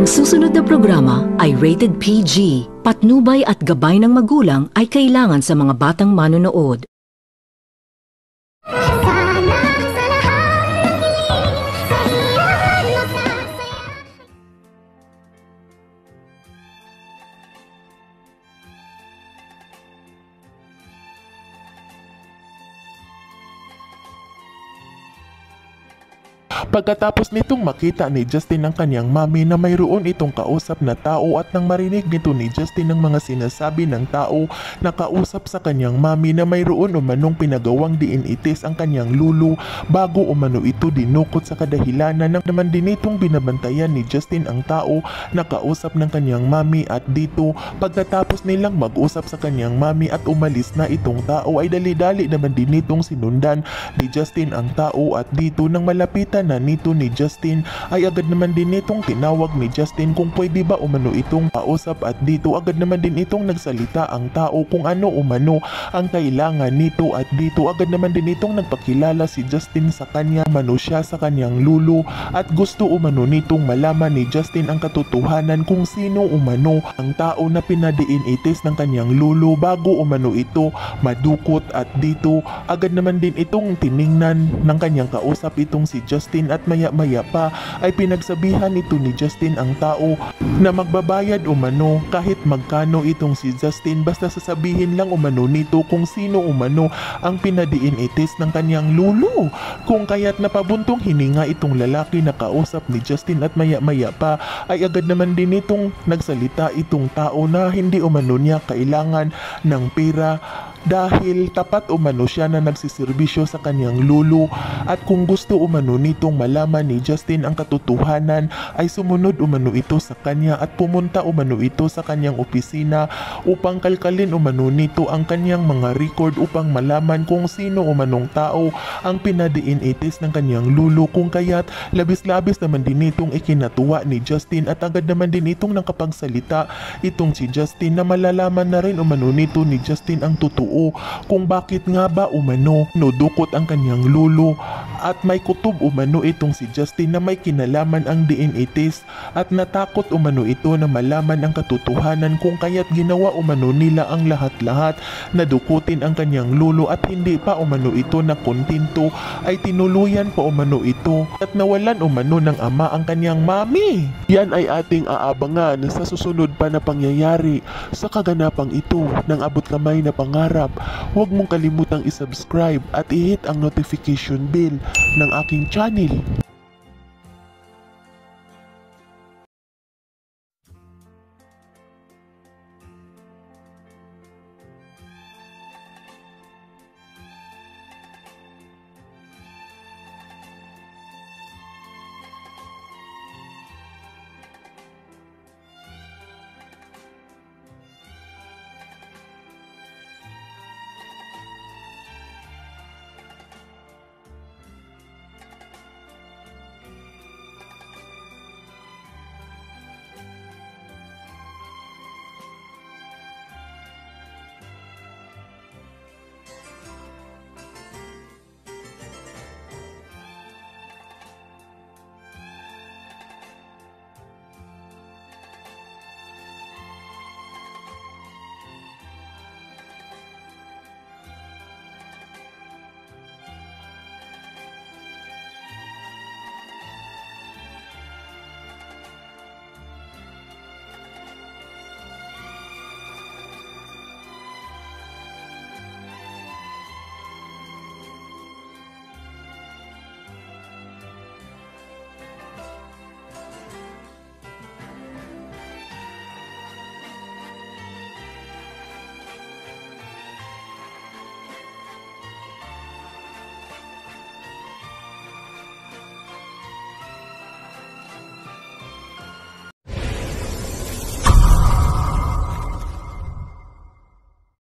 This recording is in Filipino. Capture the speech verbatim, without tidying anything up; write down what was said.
Ang susunod na programa ay rated P G. Patnubay at gabay ng magulang ay kailangan sa mga batang manonood. Pagkatapos nitong makita ni Justin ang kanyang mami na mayroon itong kausap na tao at nang marinig nito ni Justin ang mga sinasabi ng tao na kausap sa kanyang mami na mayroon umanong pinagawang diinitis ang kanyang lulu bago umano ito dinukot sa kadahilanan ng naman din itong binabantayan ni Justin ang tao na kausap ng kanyang mami at dito pagkatapos nilang mag-usap sa kanyang mami at umalis na itong tao ay dali-dali naman din itong sinundan ni Justin ang tao at dito nang malapitan na nito ni Justin ay agad naman din itong tinawag ni Justin kung pwede ba umano itong kausap at dito agad naman din itong nagsalita ang tao kung ano umano ang kailangan nito at dito agad naman din itong nagpakilala si Justin sa kanya mano siya sa kanyang lulu at gusto umano nitong malaman ni Justin ang katotohanan kung sino umano ang tao na pinadiinitis ng kanyang lulu bago umano ito madukot at dito agad naman din itong tiningnan ng kanyang kausap itong si Justin at maya-maya pa ay pinagsabihan ito ni Justin ang tao na magbabayad umano kahit magkano itong si Justin basta sasabihin lang umano nito kung sino umano ang pinadiinitis ng kanyang lulu. Kung kaya't napabuntong hininga itong lalaki na kausap ni Justin at maya-maya pa ay agad naman din itong nagsalita itong tao na hindi umano niya kailangan ng pera dahil tapat umano siya na nagsiservisyo sa kanyang lulu at kung gusto umano nitong malaman ni Justin ang katotohanan ay sumunod umano ito sa kanya at pumunta umano ito sa kanyang opisina upang kalkalin umano nito ang kanyang mga record upang malaman kung sino umanong tao ang pinadiinitis ng kanyang lulu kung kaya't labis-labis naman din itong ikinatuwa ni Justin at agad naman din itong nakapagsalita itong si Justin na malalaman na rin umano nito ni Justin ang totoo kung bakit nga ba umano nudukot ang kanyang lulu at may kutob umano itong si Justin na may kinalaman ang diinitis at natakot umano ito na malaman ang katotohanan kung kaya't ginawa umano nila ang lahat-lahat na dukutin ang kanyang lulu at hindi pa umano ito na kontento ay tinuluyan pa umano ito at nawalan umano ng ama ang kanyang mami. Yan ay ating aabangan sa susunod pa na pangyayari sa kaganapang ito ng abot kamay na pangarap. Huwag mong kalimutang isubscribe at i-hit ang notification bell ng aking channel